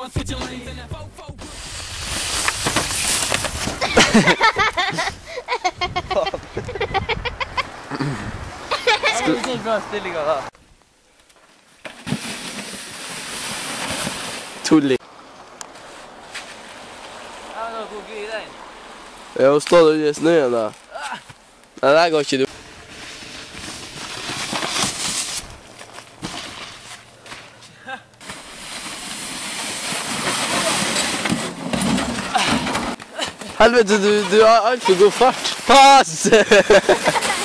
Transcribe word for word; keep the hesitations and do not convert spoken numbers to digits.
Det er bra stillinger da. Tullig. Ja, nå går gøy i den. Ja, og stå der i snøen da. Nei, det går ikke du. Helvete, du, du har alt for god fart. Pass!